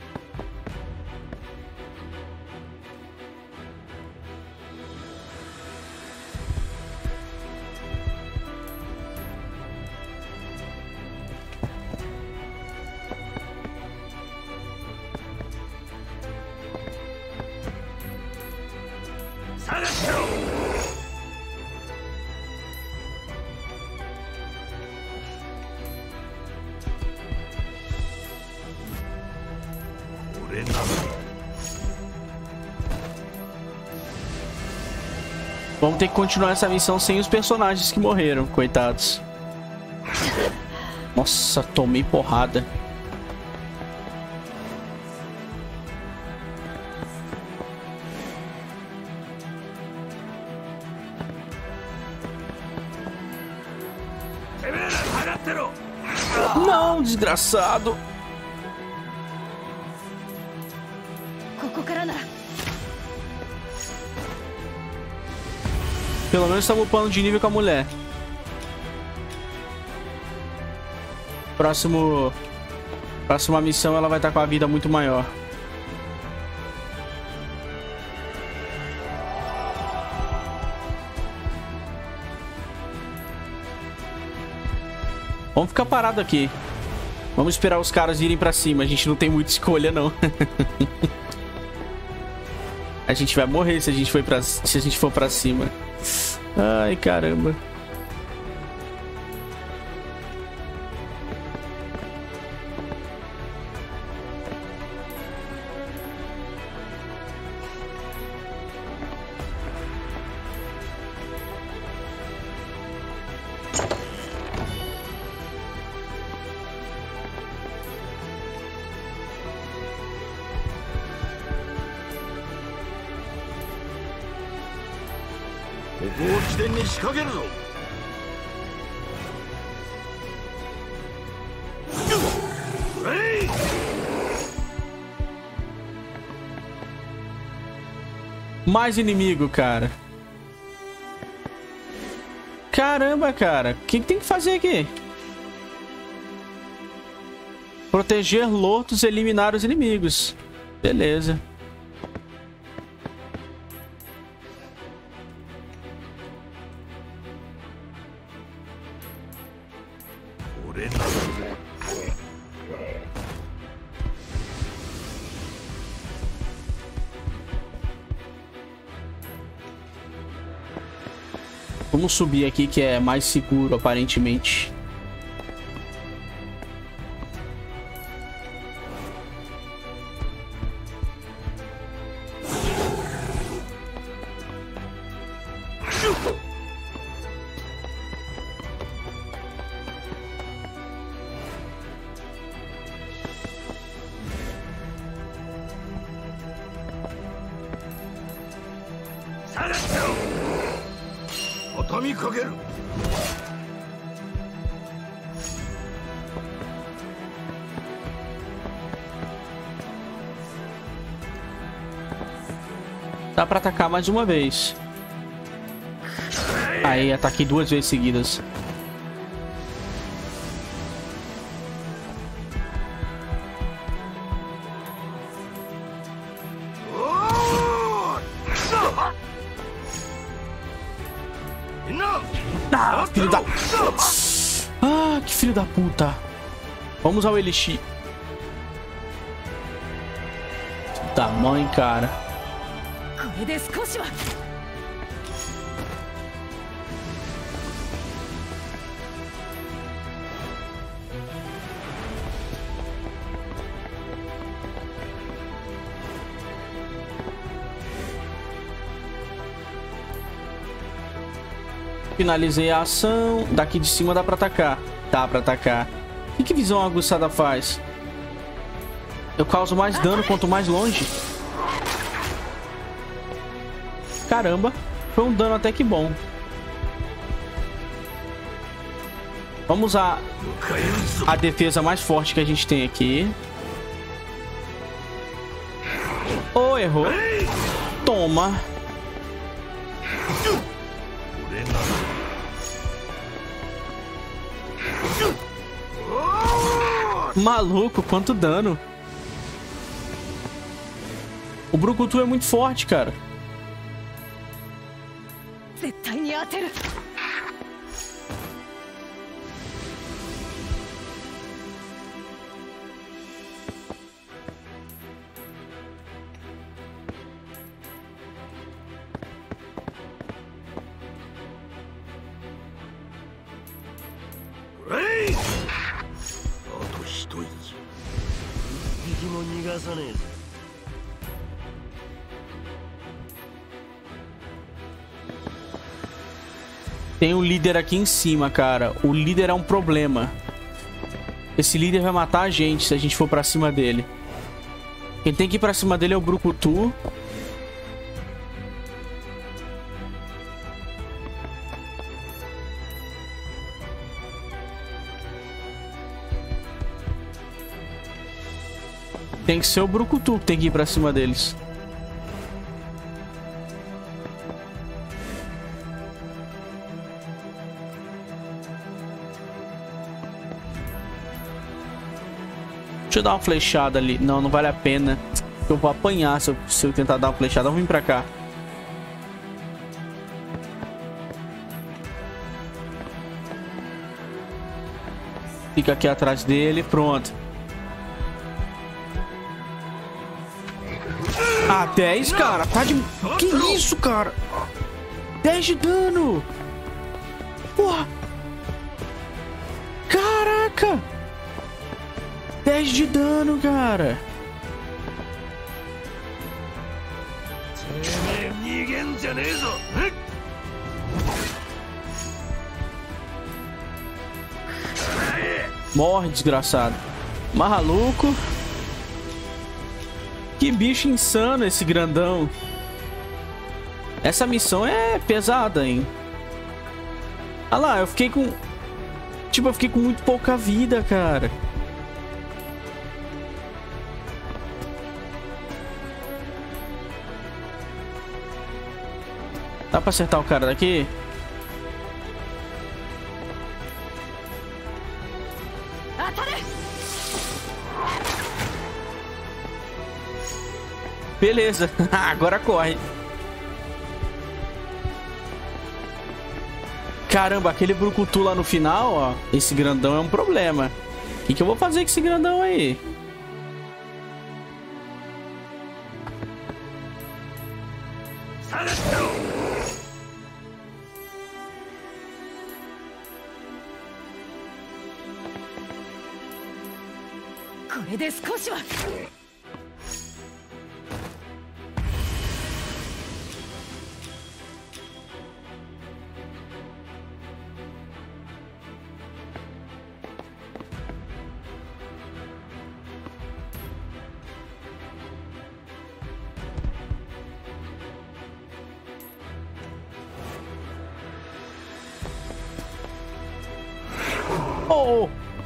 Vamos ter que continuar essa missão sem os personagens que morreram, coitados. Nossa, tomei porrada. Não, desgraçado. Pelo menos estamos upando de nível com a mulher. Próximo... Próxima missão ela vai estar com a vida muito maior. Vamos ficar parado aqui. Vamos esperar os caras irem pra cima. A gente não tem muita escolha, não. A gente vai morrer se a gente for pra, se a gente for pra cima. Ai, caramba. Mais inimigo, cara. Caramba, cara. O que, que tem que fazer aqui? Proteger Lortos e eliminar os inimigos. Beleza. Vamos subir aqui que é mais seguro, aparentemente. Dá pra atacar mais uma vez. Aí, ataquei duas vezes seguidas. Ah, filho da... Ah, que filho da puta. Vamos usar o Elixir. Da mãe, cara. Finalizei a ação. Daqui de cima dá pra atacar. Dá pra atacar. O que, que visão aguçada faz? Eu causo mais dano quanto mais longe. Caramba. Foi um dano até que bom. Vamos usar a defesa mais forte que a gente tem aqui. Oh, errou. Toma. Maluco, quanto dano. O Brucutu é muito forte, cara. Tem um líder aqui em cima, cara. O líder é um problema. Esse líder vai matar a gente se a gente for pra cima dele. Quem tem que ir pra cima dele é o Brucutu. Tem que ser o Brucutu que tem que ir pra cima deles. Deixa eu dar uma flechada ali. Não, não vale a pena. Eu vou apanhar se eu, se eu tentar dar uma flechada. Vamos vir pra cá. Fica aqui atrás dele. Pronto. Ah, dez, cara. Tá de... Que isso, cara? dez de dano. Porra. Caraca. dez de dano, cara. Morre, desgraçado. Maluco. Que bicho insano esse grandão. Essa missão é pesada, hein? Ah lá, eu fiquei com... Tipo, eu fiquei com muito pouca vida, cara. Dá pra acertar o cara daqui? Beleza. Agora corre. Caramba, aquele Brucutu lá no final, ó. Esse grandão é um problema. O que, que eu vou fazer com esse grandão aí? Oh!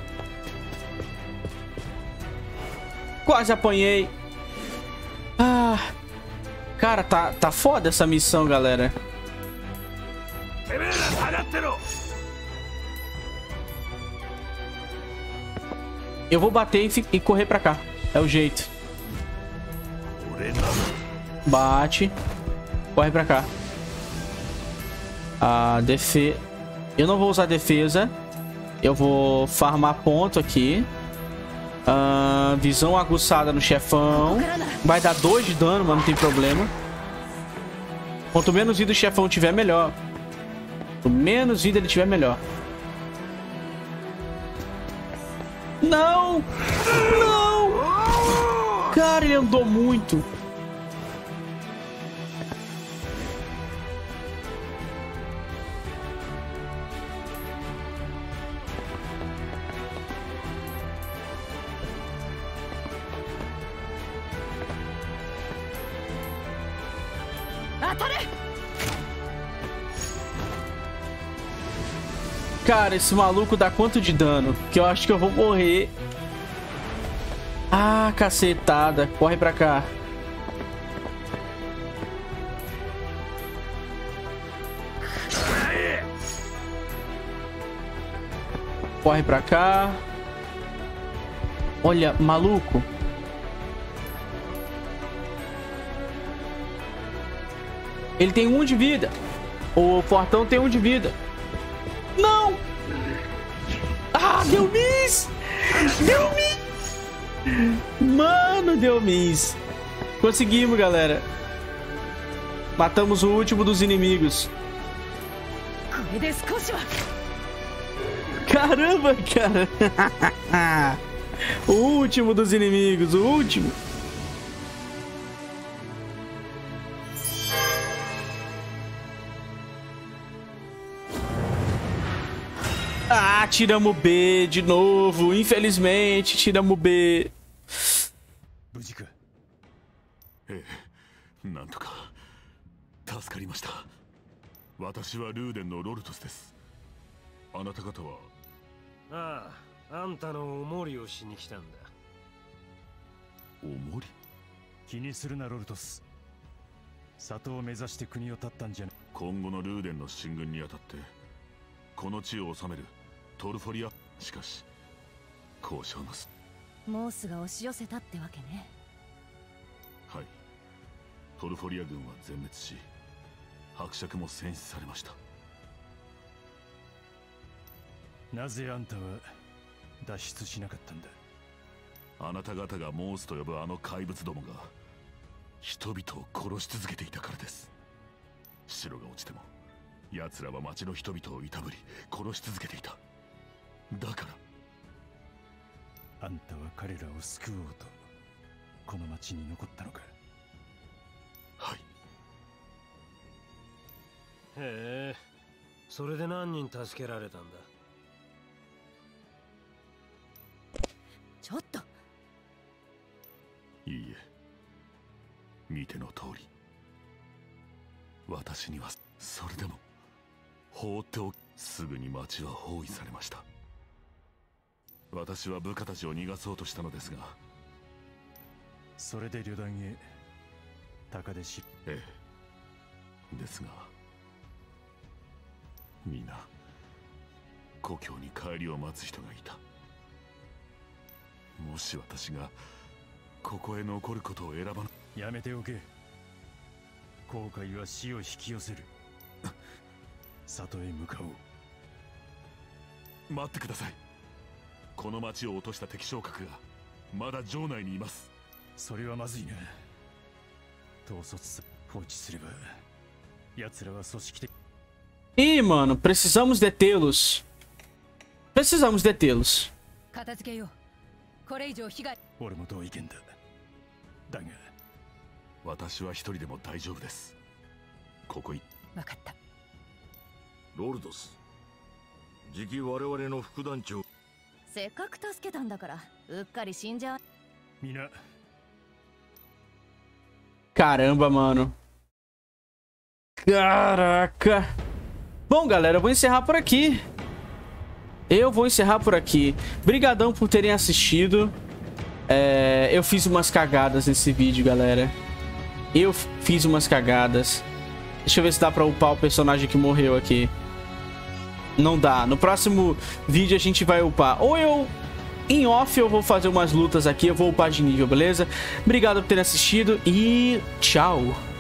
Quase apanhei. Ah, cara, tá, tá foda essa missão, galera. Eu vou bater e, e correr pra cá. É o jeito. Bate. Corre pra cá. A defesa. Eu não vou usar defesa. Eu vou farmar ponto aqui. Uh, visão aguçada no chefão. Vai dar dois de dano, mas não tem problema. Quanto menos vida o chefão tiver, melhor. Quanto menos vida ele tiver, melhor. Não! Não! Cara, ele andou muito. Cara, esse maluco dá quanto de dano? Que eu acho que eu vou morrer. Ah, cacetada. Corre pra cá. Corre pra cá. Olha, maluco. Ele tem um de vida. O fortão tem um de vida. Não! Ah, deu miss! Deu miss! Mano, deu miss. Conseguimos, galera. Matamos o último dos inimigos. Caramba, cara. O último dos inimigos, o último. Ah, tiramos B de novo. Infelizmente, tiramos B. 無事か。ええ、なんとか助かりました。私はルーデンのロルトスです。あなた方は？ ああ、あんたのお守りをしに来たんだ。 お守り？ 気にするなロルトス。里を目指して国を立ったんじゃな。 今後のルーデンの進軍にあたってこの地を治めるトルフォリア。しかし交渉のす。 モースが押し寄せたってわけね。 はい。トルフォリア軍は全滅し、伯爵も戦死されました。 なぜあんたは脱出しなかったんだ。 あなた方がモースと呼ぶあの怪物どもが人々を殺し続けていたからです。城が落ちても奴らは町の人々をいたぶり殺し続けていた。だからあんたは彼らを救おうとこの町に残ったのか。 はい。 へえ、それで何人助けられたんだ。 ちょっと。 いいえ、見ての通り私にはそれでも放っておき、すぐに町は包囲されました。私は部下たちを逃がそうとしたのですが。 それで旅団へ高出し。 ええ、ですが皆故郷に帰りを待つ人がいた。もし私がここへ残ることを選ばな。 やめておけ。後悔は死を引き寄せる。里へ向かおう。待ってください。この町を落とした敵将格がまだ城内にいます。 それはまずいな。統率さ放置すれば奴らは組織的。 Ih, mano, precisamos detê-los. Precisamos detê-los. 片付けよう。これ以上被害。 俺も同意見だ。だが私は一人でも大丈夫です。ここい。 分かった。 ロルドス、次期我々の副団長。 せっかく助けたんだからうっかり死んじゃう。 みんな。 Caramba, mano. Caraca. Bom, galera, eu vou encerrar por aqui. eu vou encerrar por aqui. Brigadão por terem assistido. É, eu fiz umas cagadas nesse vídeo, galera. Eu fiz umas cagadas. Deixa eu ver se dá pra upar o personagem que morreu aqui. Não dá. No próximo vídeo a gente vai upar. Ou eu... Em off eu vou fazer umas lutas aqui. Eu vou upar de nível, beleza? Obrigado por terem assistido. E tchau.